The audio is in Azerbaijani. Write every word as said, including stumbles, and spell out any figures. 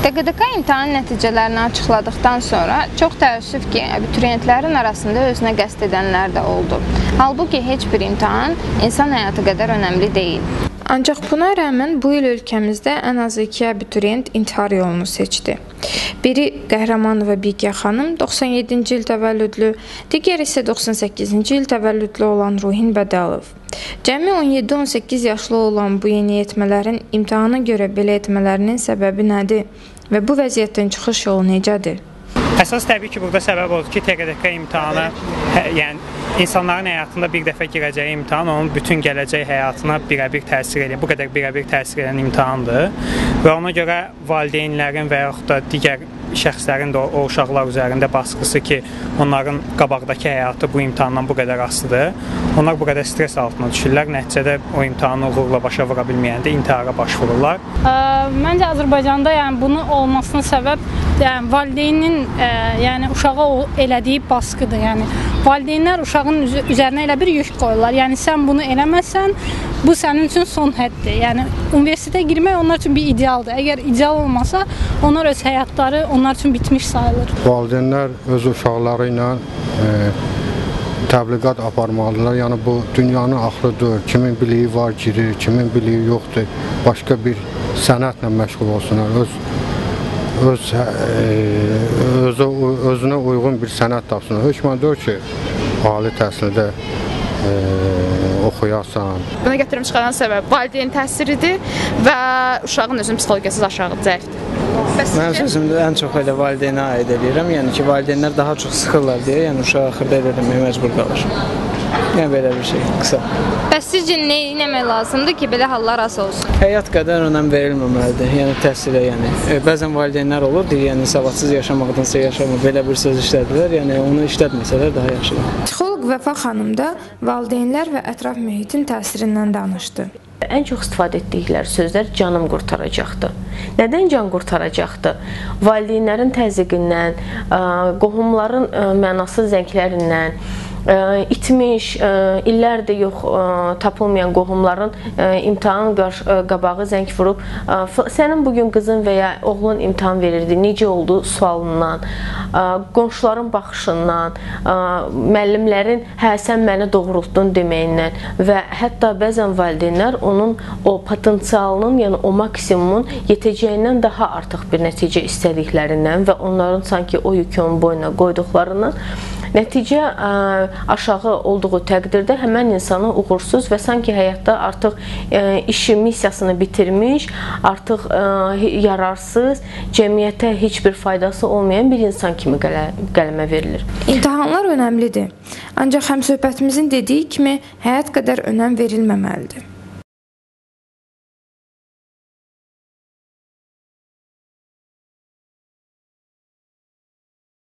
T Q D K imtahan nəticələrini açıqladıqdan sonra çox təəssüf ki, abituriyentlərin arasında özünə qəsd edənlər də oldu. Halbuki heç bir imtahan insan həyatı qədər önəmli deyil. Ancaq buna rəğmən bu il ölkəmizdə ən az iki abituriyent intihar yolunu seçdi. Biri Qəhrəmanova Bigə xanım, doxsan yeddinci il təvəllüdlü, digəri isə doxsan səkkizinci il təvəllüdlü olan Ruhin Bədalov. Cəmi on yeddi on səkkiz yaşlı olan bu yeniyetmələrin imtahana görə belə etmələrinin səbəbi nədir və bu vəziyyətdən çıxış yolu necədir? Əsas təbii ki, burada səbəb odur ki, T Q D K imtahanı, hə, yəni insanların həyatında bir dəfə girəcəyi imtahan onun bütün gələcək həyatına birəbir təsir edir. Bu qədər birəbir təsir edən imtahandır və ona görə valideynlərin və yaxud da digər şəxslərin də o uşaqlar üzərində baskısı ki, onların qabaqdakı həyatı bu imtahandan bu qədər asılıdır. Onlar bu qədər stres altına düşürlər. Nəticədə o imtahanı uğurla başa vura bilməyəndə intihara başvururlar. Ə, məncə Azərbaycanda yəni bunun olmasına səbəb yəni valideynin ə, yəni uşağa elədiyi baskıdır. Yəni valideynlər uşağın üzərinə elə bir yük qoyurlar. Yəni sən bunu eləməsən, bu sənin üçün son həddir. Yəni universitetə girmək onlar üçün bir idealdır. Əgər ideal olmasa, onlar öz həyatları onlar üçün bitmiş sayılır. Valideynlər öz uşaqları ilə e, təbliğat aparmalıdırlar. Yəni bu dünyanın axırı deyil. Kimin biliyi var girir, kimin biliyi yoxdur. Başqa bir sənətlə məşğul olsunlar. Öz öz e, özü, özünə uyğun bir sənət tapsınlar. Hökmən deyir ki, ali təhsildə e, oxuyasan. Buna gətirib çıxaran səbəb valideyn təsiridir və uşağın özünün psixologiyası aşağı zəifdir. Mən sözümdə ən çox elə valideynə aid edirəm. Yəni ki, valideynlər daha çox sıxırlar deyə, yəni uşaq axırda eləməyə məcbur qalır. Yəni belə bir şey, qısa. Bəs sizcə nə etmək lazımdır ki, belə hallar az olsun? Həyat qədər önəm verilməməlidir. Yəni təhsilə, yəni e, bəzən valideynlər olur, deyir, yəni savadsız yaşamaqdansa yaşama, belə bir söz işlədilər. Yəni onu işlətməsələr daha yaxşıdır. Psixoloq Vəfa xanım da valideynlər və ətraf mühitin təsirindən danışdı. Ən çox istifadə etdikləri sözlər canım qurtaracaqdır. Nədən can qurtaracaqdır? Valideynlərin təzyiqindən, qohumların mənasız zənglərindən, itmiş, illərdir yox tapılmayan qohumların imtahan qabağı zəng vurub, sənin bugün qızın və ya oğlun imtahan verirdi, necə oldu sualından, qonşuların baxışından, müəllimlərin hə sən məni doğrultdun deməyindən və hətta bəzən valideynlər onun o potensialının, yəni o maksimumun yetəcəyindən daha artıq bir nəticə istədiklərindən və onların sanki o yükü onun boynuna qoyduqlarından nəticə ə, aşağı olduğu təqdirdə həmən insanı uğursuz və sanki həyatda artıq ə, işi, missiyasını bitirmiş, artıq ə, yararsız, cəmiyyətə heç bir faydası olmayan bir insan kimi qələ, qələmə verilir. İmtahanlar önəmlidir. Ancaq həmsöhbətimizin dediyi kimi həyat qədər önəm verilməməlidir.